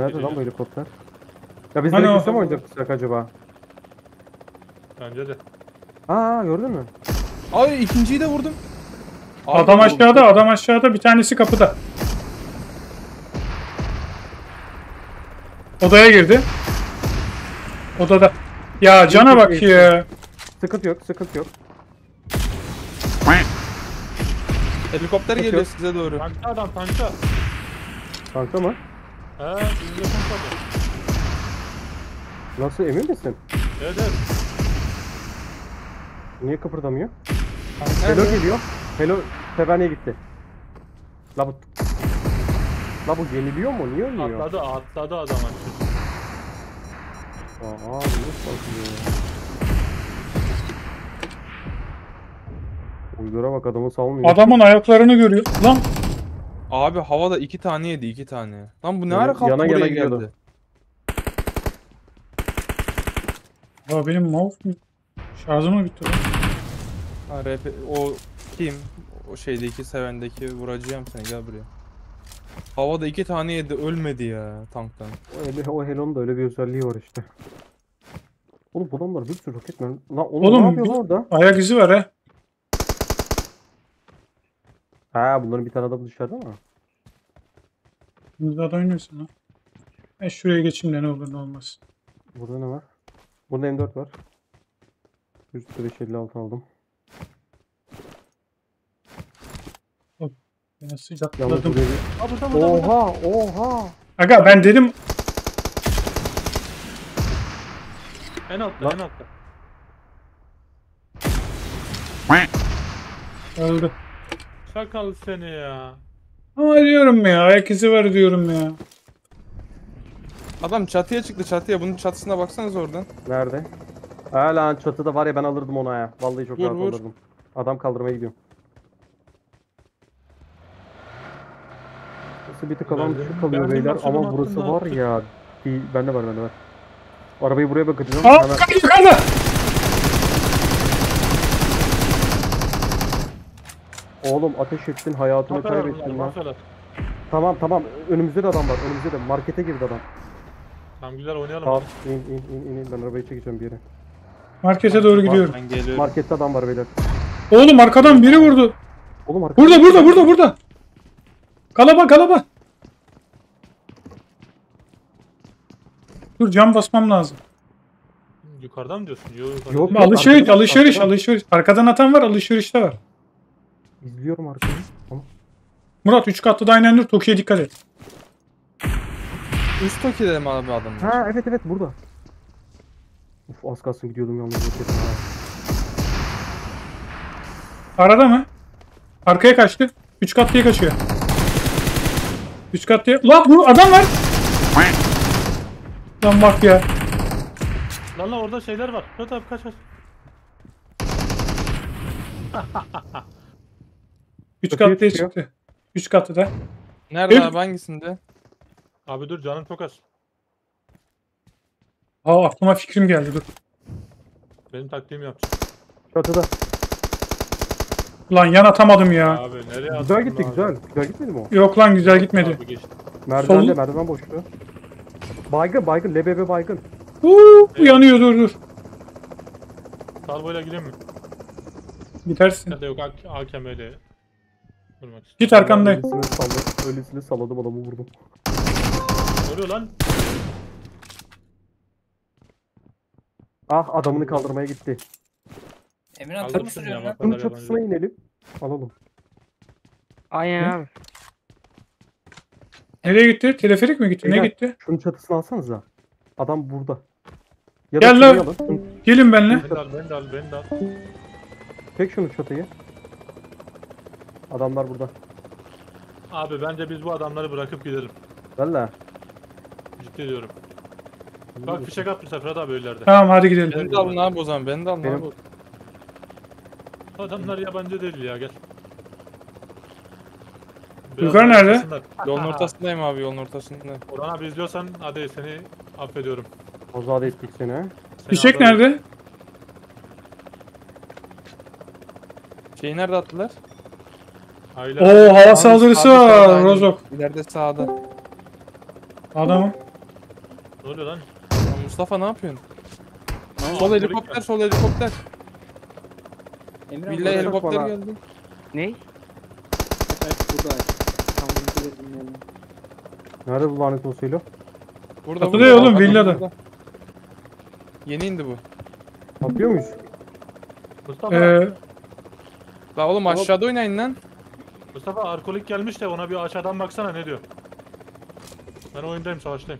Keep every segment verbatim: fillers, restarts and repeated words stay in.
Nerede lan bu helikopter? Ya biz Hani gerekirse o- mi oynayacaksak acaba? Bence de. Aa gördün mü? Ay ikinciyi de vurdum. Abi, Adam vurdum. aşağıda, adam aşağıda, bir tanesi kapıda. Odaya girdi. Odada. Ya cana bak ya. Sıkıntı yok, sıkıntı yok. Helikopter geliyor size doğru. Tankta adam tankta. Kanka mı? He bizimle konuşmadı. Nasıl, emin misin? Evet evet. Niye kıpırdamıyor? Nerede? Hello geliyor. Hello Tebani'ye gitti. La bu... La bu yeniliyor mu? Niye ölmüyor? Atladı atladı adam aşağı. Aa, bu nasıl atlıyor ya? Uygura bak, adamı salmıyor. Adamın ayaklarını görüyor. Lan Abi havada iki tane yedi iki tane. Lan bu ne Yana- ara kalktı yana yana buraya gidiyordu. geldi. ya benim mouse mu? Şarjıma bitti lan. Ha, R P, o kim? O şeydeki sevendeki vuracağım seni gel buraya. Havada iki tane yedi ölmedi ya tanktan. Öyle, o Helon'un da öyle bir özelliği var işte. Oğlum bu adamlar bir sürü roket mi? Lan oğlum, Oğlum, ne yapıyor bir- lan orada? Ayak izi var ha. Ha, bunların bir tane adamı dışarıda mı? Burada da oynuyorsun ha. Ben şuraya geçeyim de ne olur ne olmaz. Burada ne var? Burada M dört var. Üstü beş elli altı aldım. Ben Yalnız sıcakladım. buraya bir... Aa burada burada burada. Oha oha. Aga ben dedim En altta Lan. en altta. öldü. Şakal seni ya. Ama diyorum ya, ayak izi var diyorum ya. Adam çatıya çıktı çatıya. Bunun çatısına baksanız oradan. Nerede? Ha lan, çatıda var ya, ben alırdım onu ya. Vallahi çok Vur, rahat vur. alırdım. Adam kaldırmaya gidiyorum. Burası bir tık alan Verdim. dışı kalıyor Verdim, beyler bak şuradan ama attım, burası ne var yaptık? ya. Bir, bende var bende var. Arabayı buraya bakacağım. Aa Hemen... yukarıda yukarıda. Oğlum ateş ettin, hayatını Maferler kaybettin bunlar lan. maferler. Tamam tamam, önümüzde de adam var, önümüzde de. Markete girdi adam. Tamam güzel oynayalım. Tamam, in in in in in, ben arabayı çekeceğim bir yere. Markete doğru gidiyorum. Ben geliyorum. Markette adam var beyler. Oğlum arkadan biri vurdu. Oğlum arkada. Burada burada burada burada. Kalaba kalaba. Dur cam basmam lazım. Yukarıdan mı diyorsun? Yok yukarıdan Yok. değil. Alışveriş arkadan- alışveriş arkadan- alışveriş. Arkadan atan var, alışverişte var. İzliyorum arkayı. Tamam. Murat üç katlı dinen dur, Toki'ye dikkat et. Üst Toki'de mi abi adamlar? Ha evet evet, burada. Uf, az kalsın gidiyordum yalnız roketin ha. Arada mı? Arkaya kaçtı. Üç katlıya kaçıyor. Üç katlıya. Lan bu adam var. Lan bak ya. Lan lan orada şeyler var. Fırat abi kaç kaç. Üç Öteye katlıya çıkıyor. çıktı. Üç katlıda. Nerede Evet. abi hangisinde? Abi dur canım çok az. Aa aklıma fikrim geldi dur. Benim taktiğimi yapacağım. Çatıda. Lan yan atamadım ya. Abi nereye attın Güzel gitti, abi? güzel. Güzel gitmedi mi o? Yok lan güzel gitmedi. Abi geçti. Merdivende, Sol- merdiven boştu. Baygın baygın, lebebe baygın. Uuu yanıyor dur dur. Salvoyla gireyim mi? Gidersin. Ya da yok hak- hakem öyle. Vurmak istiyor. Git arkandayım. Öylesine salladım, öylesine salladım adamı, vurdum. Ne oluyor lan? Ah, adamını kaldırmaya gitti. Emirhan tır mı Aldırsın sürüyorsun ya, lan? bak. Bunun çatısına inelim. Alalım. Aynen abi. Nereye gitti? Teleferik mi gitti? Ne Beyler, gitti? Şunun çatısını alsanıza. Adam burada. Ya Gel şurayı lan. alın. Şunu- Gelin benimle. Beni de al beni de al beni de al. Çek şunu çatıyı. Adamlar burada. Abi bence biz bu adamları bırakıp gidelim. Valla. Ciddi diyorum. Bak fişek atmışlar Fırat abi öylerde. Tamam hadi gidelim. Beni de alın abi o zaman. Beni de alın Benim- abi. Adamlar yabancı değil ya gel. Yukarı nerede? arkasınlar. Yolun ortasındayım abi yolun ortasında. Orhan abi izliyorsan hadi seni affediyorum. Azade ettik seni ha. Seni Fişek aldım. nerede? Şeyi nerede attılar? Aile. Oo hava saldırısı Abi sağda, var. aynen. Rozok. İleride sağda. Adamım. Ne oluyor lan? Ya Mustafa ne yapıyorsun? Aa, Sol polis helikopter, var. sol helikopter. Emre Villa burada. bak helikopter bana. geldi. Ne? Burada. Tam bunu bilmiyorum. Nerede bu lanet olsuyla? Burada Atılıyor burada. oğlum, Adam villada. burada. Yeni indi bu. Atlıyor muyuz? Mustafa, Ee, La oğlum aşağıda oynayın lan. Mustafa arkolik gelmiş de ona bir aşağıdan baksana ne diyor. Ben oyundayım, savaştayım.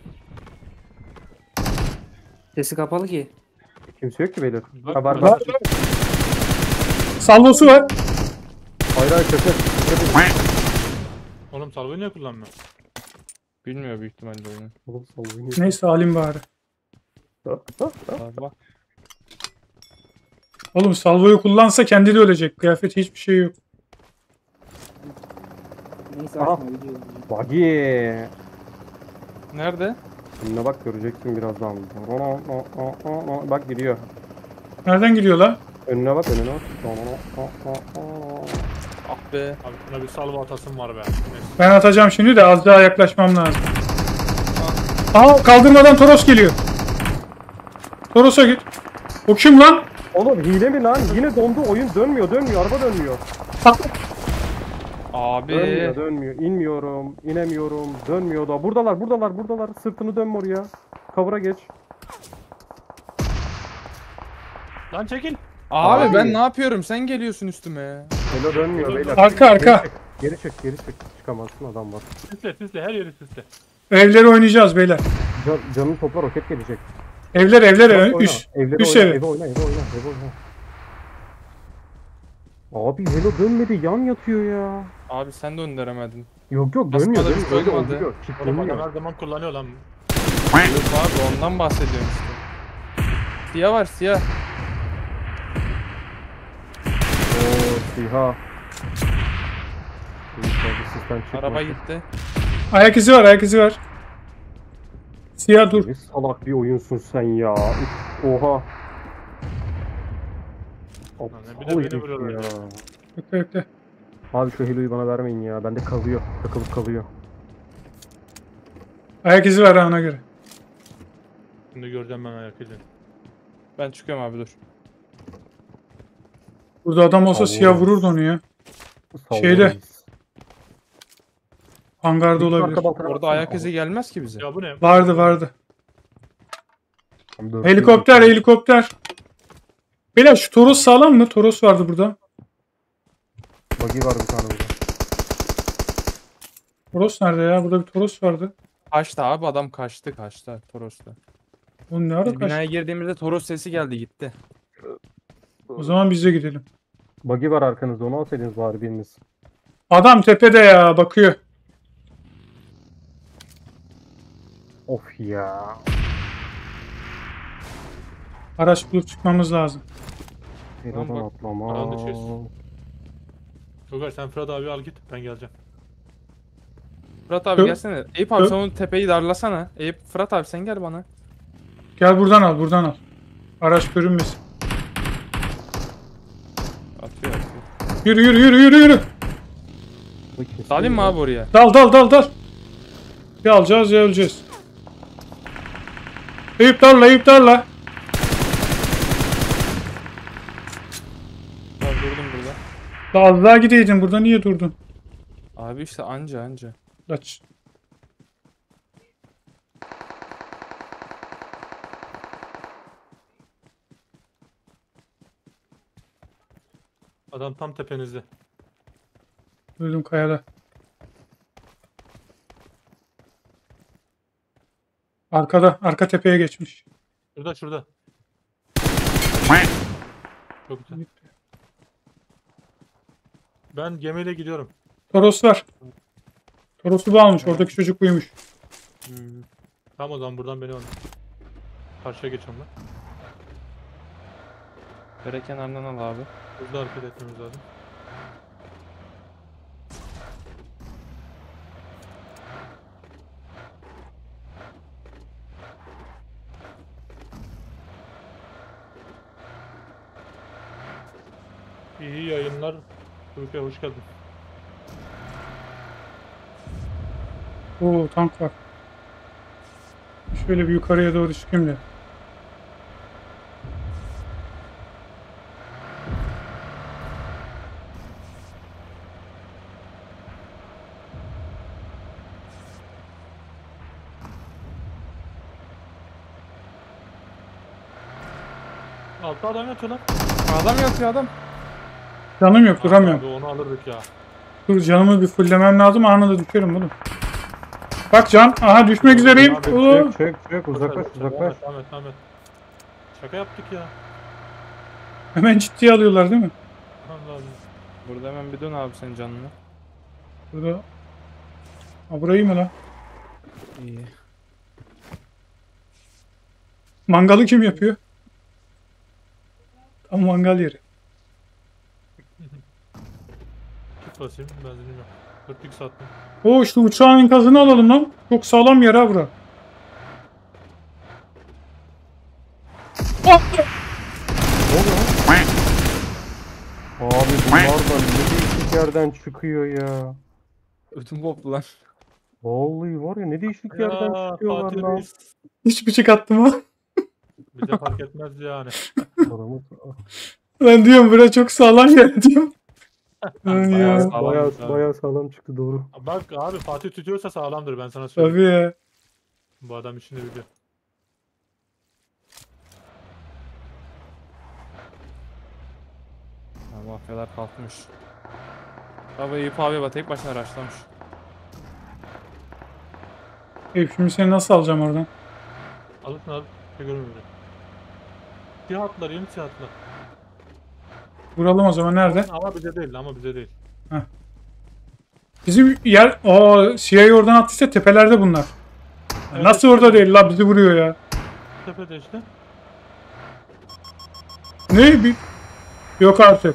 Sesi kapalı ki. Kimse yok ki beyler. Bak, Haber bak. ver. salvosu var. Hayır hayır kötü. Kötü. Oğlum salvoyu niye kullanmıyor? Bilmiyor büyük ihtimalle oyunu. Oğlum sallayın. Neyse alayım bari. Abi bak. Oğlum salvoyu kullansa kendi de ölecek. Kıyafeti hiçbir şey yok. Neyse Aha. açma video. Buggy. Nerede? Önüne bak göreceksin birazdan. Bak gidiyor. Nereden giriyor la? Önüne bak önüne bak. Ah be. Abi buna bir salvo atasım var be. Neyse. Ben atacağım şimdi de az daha yaklaşmam lazım. Aha kaldırmadan Toros geliyor. Toros'a git. O kim lan? Oğlum hile mi lan? Yine dondu oyun dönmüyor dönmüyor araba dönmüyor. Abi. Dönmüyor dönmüyor. İnmiyorum inemiyorum dönmüyor da. Buradalar buradalar buradalar. Sırtını dönme oraya. Kavura geç. Lan çekil. Abi Abi. ben ne yapıyorum? Sen geliyorsun üstüme. Hello dönmüyor beyler. Arka arka. Geri çık geri çık. Çıkamazsın adam var. Sisle sisle her yeri sisle. Evleri oynayacağız beyler. Can, canın topla roket gelecek. Evler evler Oyna, üst. Evleri üst oyna, evi. eve oyna, eve oyna, eve oyna. Abi Hello dönmedi, yan yatıyor ya. Abi sen de önderemedin. Yok yok Asmadı, dönmüyor, bir dönmüyor, şey öyle olmadı. oluyor. Oğlum adam Kilitleniyor. her zaman kullanıyor lan. Yok abi ondan bahsediyorum işte. Siyah var siyah. Ooo siha. İyi, tabii, sistem çıkmasın. Araba gitti. Ayak izi var ayak izi var. Siyah dur. Ne salak bir oyunsun sen ya. Üf, oha. bir de Aptal beni herif vuruyorlar ya. ya. Bekle bekle. Abi şu Hello'yu bana vermeyin ya. Bende kalıyor. Takılıp kalıyor. Ayak izi var ha ona göre. Şimdi göreceğim ben ayak izini. Ben çıkıyorum abi dur. Burada adam olsa Allah. siyah vururdu onu ya. Şeyde. Sallayız. Hangarda Bir olabilir. arka baltana Orada baksana. ayak izi gelmez ki bize. Ya bu ne? Vardı vardı. Tam dört Helikopter yüz. helikopter. Beyler şu Toros sağlam mı? Toros vardı burada. Buggy var bir tane burada. Toros nerede ya? Burada bir Toros vardı. Kaçtı abi adam kaçtı kaçtı Toros'ta. Oğlum ne ara Biz kaçtı? binaya girdiğimizde Toros sesi geldi gitti. O zaman biz de gidelim. Buggy var arkanızda, onu alsaydınız bari biriniz. Adam tepede ya bakıyor. Of ya. Araç bulup çıkmamız lazım. Hello'dan Tamam, bak, atlama. alan düşüyoruz. Tugay sen Fırat abi al git, ben geleceğim. Fırat abi Hı? gelsene. Eyüp abi Hı? sen onu tepeyi darlasana. Eyüp Fırat abi sen gel bana. Gel buradan al buradan al. Araç görünmesin. Atıyor atıyor. Yürü yürü yürü yürü yürü. Bu kesin Dalayım mı ya. abi oraya? Dal dal dal dal. Ya alacağız ya öleceğiz. Eyüp darla Eyüp darla. Ben durdum burada. Daha az daha gideydin burada niye durdun? Abi işte anca anca. Kaç. Adam tam tepenizde. Duydum kayada. Arkada, arka tepeye geçmiş. Şurada şurada. Çok güzel. Ben gemiyle gidiyorum. Toros var. Toros'u bağlamış. Oradaki çocuk buymuş. Hmm. Tamam o zaman buradan beni alın. Karşıya geç onunla. Dere kenarından al abi. Hızlı hareket etmemiz lazım. İyi yayınlar. Türkiye hoş geldin. Oo tank var. Şöyle bir yukarıya doğru çıkayım da. Altta adam yatıyor lan. Adam yatıyor adam. Canım yok, duramıyorum. Abi onu alırdık ya. Dur, canımı bir fullemem lazım, anında düşerim oğlum. Bak can, aha düşmek üzereyim. Abi, Oo. Çök çök çök uzaklaş uzaklaş. Ahmet, Ahmet, Ahmet. Şaka yaptık ya. Hemen ciddiye alıyorlar değil mi? Allah Allah. Burada hemen bir dön abi senin canını. Burada. Ha, burayı mı lan? İyi. Mangalı kim yapıyor? Tam mangal yeri. Kit basayım, benzinim yok. kırk x attım. Oo, işte uçağın enkazını alalım lan. Çok sağlam yer ha bura. Ah! Abi bunlar da ne değişik yerden çıkıyor ya. Ödüm koptu lan. Vallahi var ya ne değişik yerden Ya çıkıyorlar Fatih lan. Reis. Hiç bıçak attım ha. Bize fark etmez yani. Adamı- Ben diyorum bura çok sağlam yer diyorum. Lan Bayağı ya. sağlam. Bayağı, abi. bayağı sağlam çıktı doğru. Bak abi Fatih tutuyorsa sağlamdır ben sana söyleyeyim. Tabii ya. Bu adam işini biliyor. Ya mafyalar kalkmış. Abi Eyüp abi bak tek başına araçlamış. Eyüp, şimdi seni nasıl alacağım oradan? Alırsın abi. Bir görmüyor. Sihatlar, yeni sihatlar. Vuralım o zaman, nerede? Ama bize değil, ama bize değil. Bizim yer, o C I A oradan attıysa tepelerde bunlar. Evet, Nasıl evet. orada değil la, bizi vuruyor ya. Tepede işte. Ne? Bir... Yok artık.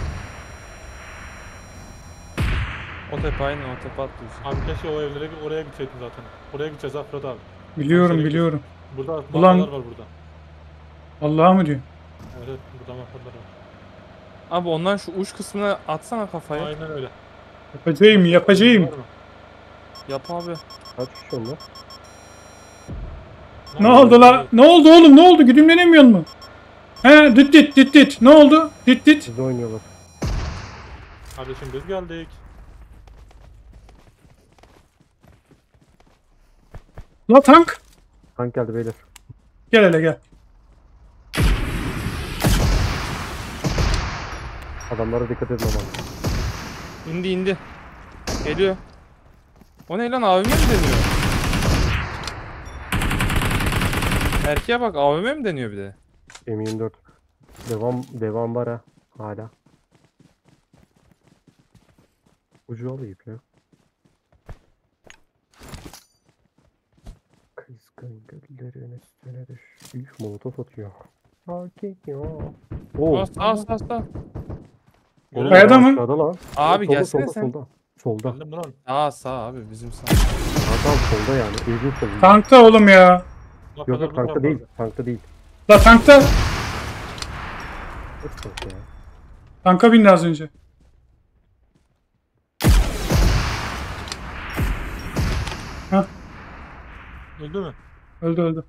O tepe aynı o tepe atlıyorsun. Abi keşke o evlere oraya gitseydin zaten. Oraya gideceğiz ha Fırat abi. Biliyorum Aşağıya biliyorum. Burada Ulan- mafyalar var burada. Allah'a mı diyor? Evet, evet burada mafyalar var. Abi ondan şu uç kısmına atsana kafayı. Aynen öyle. Yapacağım yapacağım. Var mı? Yap abi. Kaç kişi onlar? Ne oldu la? Ne oldu oğlum, ne oldu? Güdümlenemiyor mu? He, dit dit dit dit. Ne oldu? Dit dit. Siz oynuyorlar. Kardeşim biz geldik. La tank. Tank geldi beyler. Gel hele gel. Adamlara dikkat edin ama. İndi indi. Geliyor. O ne lan, A V M mi deniyor? Erkeğe bak, A V M mi deniyor bir de? M yirmi dört. Devam devam var ha. Hala. Ucu alayım ya. Kızgın güllerin üstüne düş. Üf, molotof atıyor. Sakin ya. Oo. As as as as. Oğlum, Kayada mı? aşağıda lan. Abi Solda, gelsene solda, sen. Solda. Solda. Geldim mi lan? Sağ sağ abi bizim sağ. Adam solda yani. Evin solunda. Tankta oğlum ya. Yok yok tankta değil. Tankta değil. La tankta. Yok tank ya. Tanka bindi az önce. Hah, Öldü mü? öldü öldü.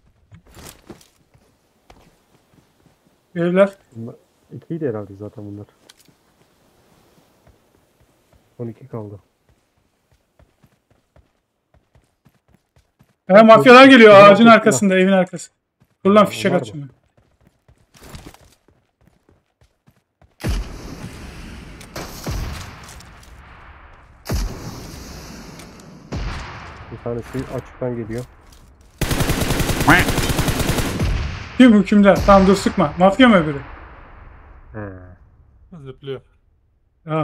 Evler. Bunlar, ikiydi herhalde zaten bunlar. on iki kaldı. He, mafyalar geliyor Bunlar ağacın çok arkasında, evin arkası. Dur lan, fişek Bunlar atacağım. Bir tanesi açıktan geliyor. Kim hükümdar? Tamam dur, sıkma. Mafya mı öbürü? He. Zıplıyor. Ha.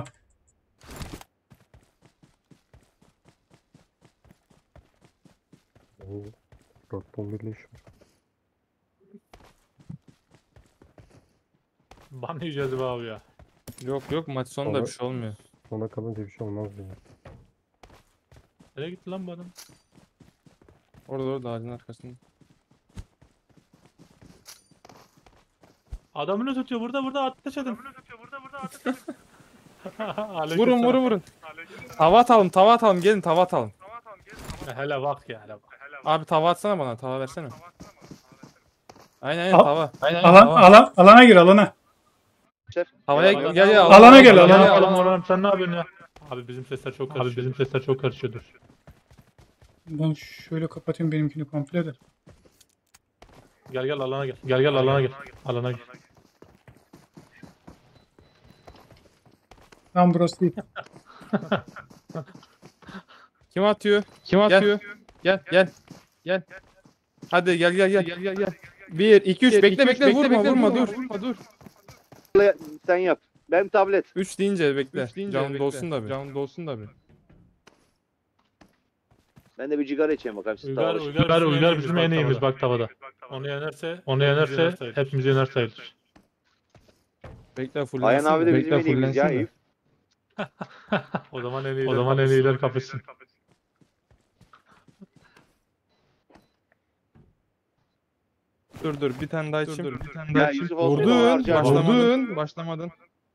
Oo. Rockball birleşmiş. Ban yiyeceğiz be abi ya. Yok yok, maç sonunda Sonra- bir şey olmuyor. Sona kalınca bir şey olmaz diyor. Nereye gitti lan bu adam? Orada orada ağacın arkasında. Adamını tutuyor burada burada ateş edin. Adamını tutuyor burada burada ateş edin. Vurun vurun vurun. Tava atalım tava atalım, gelin tava atalım. Hele bak ya hele bak. Abi tava atsana bana. Tava versene. Aynen aynen Al- tava. Aynen aynen Alan, tava. alan, alana gir alana. Havaya Alana- gel gel. Alana gel, alana. Ne yapalım Orhan, sen ne yapıyorsun ya? Abi bizim sesler çok karışıyor. Abi bizim sesler çok karışıyordur. Ben şöyle kapatayım benimkini komple de. Gel gel alana gel. Gel gel alana gel. Alana gel. Tam burası değil. Kim atıyor? Kim atıyor? Gel gel. Gel. Hadi gel gel gel gel gel gel. bir iki üç bekle bekle vurma vurma dur. Dur. Sen yap. Ben tablet. üç deyince bekle. Üç deyince Canım bekle. dolsun da bir. Canım dolsun da bir. Ben de bir cigara içeyim bakayım. siz Uygar, tavada. Uygar, Uygar bizim en iyimiz bak tavada. Onu yenerse, onu yenerse hepimiz yener sayılır. Bekle fullensin. Ayhan abi de de. bizim Bekle, en iyimiz ya. fullensin de. Eyüp. O zaman en iyiler, o zaman en iyiler kapışsın. Dur dur bir tane daha Dur içeyim. dur bir tane Ya daha. Yusuf olsaydı Vurdun, onu harcardım. başlamadın. Vurdun. Başlamadın.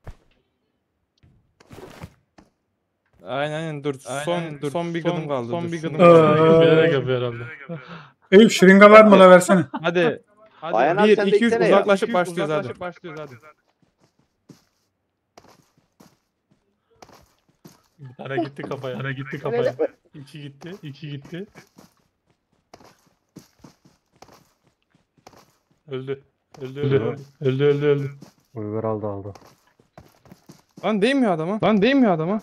Aynen aynen dur. Aynen, Son dur. son bir Son- gıdım kaldı. son dur. bir gıdım Şunu- kaldı. Bilerek yapıyor herhalde. Eyüp şırınga var mı la versene. Hadi. Ayhan abi bir sen de iki üç içsene ya. uzaklaşıp başlıyoruz hadi. Uzaklaşıp başlıyoruz hadi. Bir tane gitti kafaya, bir tane gitti kafaya. İki gitti, iki gitti. Öldü. Öldü, öldü, öldü, öldü, öldü, öldü. Uygar aldı aldı. Lan değmiyor adama. Lan değmiyor adama.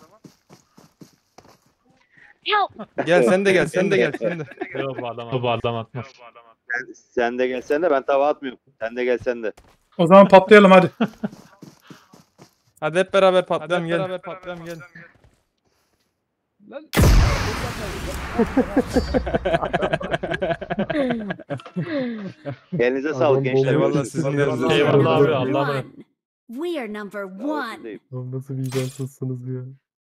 Gel sen de gel sen de gel sen de. Yok bu adam, bu adam atmaz. Sen de gelsen de ben tava atmıyorum. Sen de gelsen de. O zaman patlayalım hadi. Hadi hep beraber Hadi patlayalım hep gel. beraber patlayalım gel. Elinize sağlık gençler. Eyvallah sizin de elinize Eyvallah sağlık. abi, Allah'a emanet. We are number one. Nasıl vicdansızsınız ya.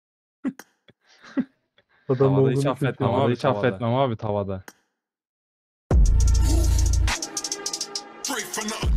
Tavada hiç affetmem Tavada abi hiç tavada. affetmem abi tavada. Straight from the